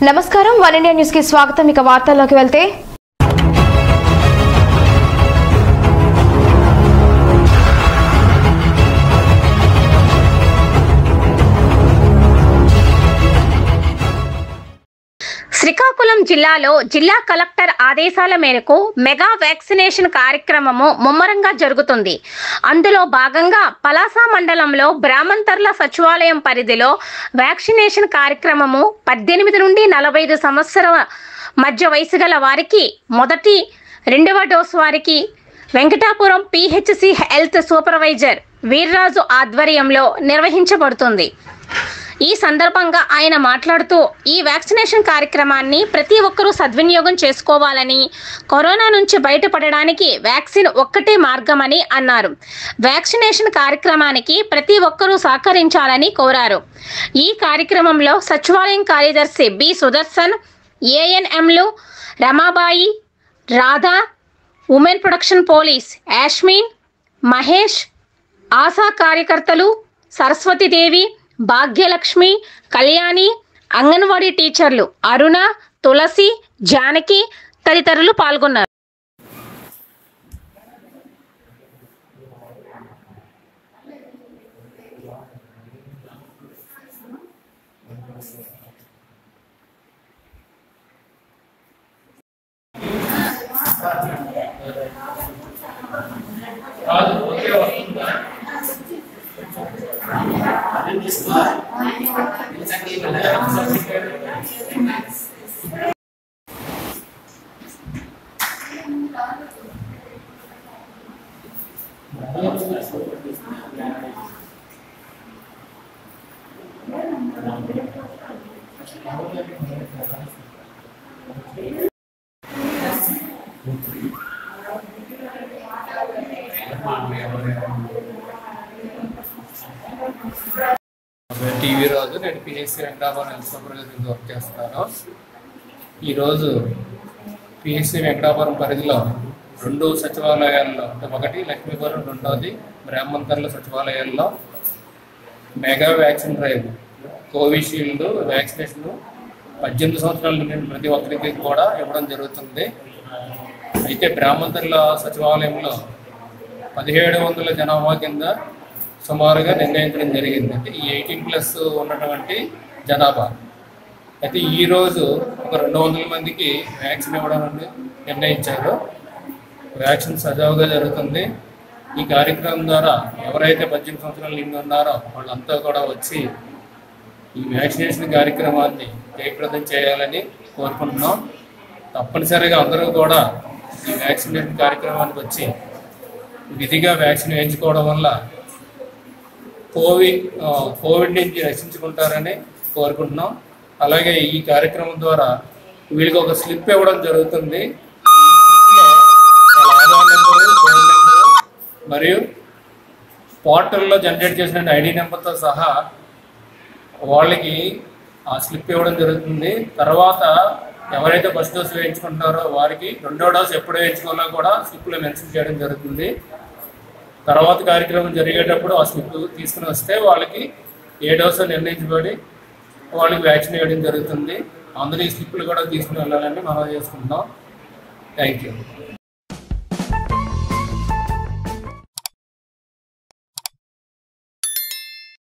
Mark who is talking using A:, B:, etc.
A: నమస్కారం one India news కి స్వాగతం. ఇక వార్తల్లోకి వెళ్తే
B: శ్రీకాకుళం జిల్లాలో జిల్లా కలెక్టర్ ఆదేశాల మేరకు మెగా వ్యాక్సినేషన్ కార్యక్రమము ముమ్మరంగా జరుగుతుంది. అందులో భాగంగా పలాస మండలంలో బ్రాహ్మణతర్ల సచివాలయం పరిధిలో వ్యాక్సినేషన్ కార్యక్రమము 18 నుండి 45 సంవత్సరాల మధ్య వయసు గల వారికి మొదటి, రెండవ డోసు వారికి Venkatapuram PHC health supervisor Veerraju ఆధ్వర్యంలో నిర్వహించబడుతుంది. ఈ సందర్భంగా ఆయన మాట్లాడుతూ ఈ వ్యాక్సినేషన్ కార్యక్రమాన్ని ప్రతి ఒక్కరూ సద్వినియోగం చేసుకోవాలని, కరోనా నుంచి బయటపడడానికి వ్యాక్సిన్ ఒక్కటే మార్గమని అన్నారు. వ్యాక్సినేషన్ కార్యక్రమానికి ప్రతి ఒక్కరూ సహకరించాలని కోరారు. ఈ కార్యక్రమంలో సచివాలయం కార్యదర్శి బి సుదర్శన్, ఏఎన్ఎంలు Ramabai, Radha, women protection police Yasmin, Mahesh, ఆశా కార్యకర్తలు సరస్వతీదేవి, భాగ్యలక్ష్మి, కళ్యాణి, అంగన్వాడీ టీచర్లు అరుణ, తులసి, జానకి తదితరులు పాల్గొన్నారు.
C: టీవీ రోజు నేను PHC Venkatapuram health supervisor work చేస్తున్నాను. ఈరోజు పిహెచ్సి వెంకటాపురం పరిధిలో 2 సచివాలయాల్లో, ఒకటి లక్ష్మీపురం, రెండవది బ్రాహ్మణతర్ల సచివాలయాల్లో mega vaccine drive Covishield vaccination 18 సంవత్సరాల నుండి ప్రతి ఒక్కరికి కూడా ఇవ్వడం జరుగుతుంది. అయితే బ్రాహ్మణతర్ల సచివాలయంలో 1700 జనాభా కింద సుమారుగా నిర్ణయించడం జరిగింది. అంటే ఈ 18+ ఉన్నటువంటి జనాభా. అయితే ఈరోజు ఒక 200 మందికి వ్యాక్సిన్ ఇవ్వడం నిర్ణయించారు. వ్యాక్సిన్ సజావుగా జరుగుతుంది. ఈ కార్యక్రమం ద్వారా ఎవరైతే 18 సంవత్సరాలు నిండి ఉన్నారో వాళ్ళంతా కూడా వచ్చి ఈ వ్యాక్సినేషన్ కార్యక్రమాన్ని జయప్రదం చేయాలని కోరుకుంటున్నాం. తప్పనిసరిగా అందరూ కూడా ఈ వ్యాక్సినేషన్ కార్యక్రమానికి వచ్చి విధిగా వ్యాక్సిన్ వేయించుకోవడం వల్ల కోవిడ్ నుంచి రక్షించుకుంటారని కోరుకుంటున్నాం. అలాగే ఈ కార్యక్రమం ద్వారా వీళ్ళకి ఒక స్లిప్ ఇవ్వడం జరుగుతుంది. ఈ స్లిప్లో వాళ్ళ ఆధార్ నెంబరు, ఫోన్ నెంబరు మరియు పోర్టల్లో జనరేట్ చేసిన ఐడి నెంబర్తో సహా వాళ్ళకి ఆ స్లిప్ ఇవ్వడం జరుగుతుంది. తర్వాత ఎవరైతే ఫస్ట్ డోస్ వేయించుకుంటున్నారో వారికి 2వ డోస్ ఎప్పుడు వేయించుకున్నా కూడా స్లిప్లో మెన్షన్ చేయడం జరుగుతుంది. తర్వాత కార్యక్రమం జరిగేటప్పుడు ఆ స్లిప్ తీసుకుని వస్తే వాళ్ళకి ఏ డోసు నిర్ణయించబడి వాళ్ళకి వ్యాక్సిన్ వేయడం జరుగుతుంది. అందరూ ఈ స్లిప్లు కూడా తీసుకుని వెళ్ళాలని మనం చేసుకుంటున్నాం. Thank you.